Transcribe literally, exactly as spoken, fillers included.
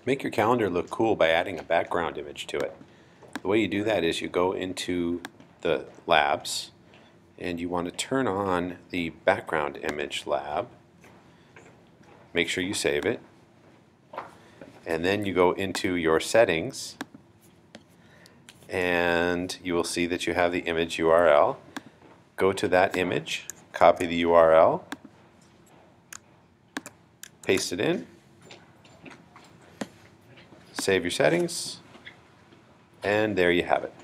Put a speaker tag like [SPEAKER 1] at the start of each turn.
[SPEAKER 1] Make your calendar look cool by adding a background image to it. The way you do that is you go into the labs and you want to turn on the background image lab. Make sure you save it. And then you go into your settings and you will see that you have the image U R L. Go to that image, copy the U R L, paste it in, save your settings, and there you have it.